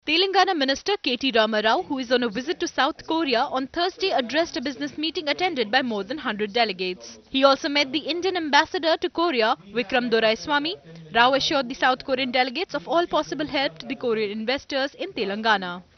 Telangana Minister KT Rama Rao, who is on a visit to South Korea on Thursday, addressed a business meeting attended by more than 100 delegates. He also met the Indian ambassador to Korea, Vikram Doraiswamy. Rao assured the South Korean delegates of all possible help to the Korean investors in Telangana.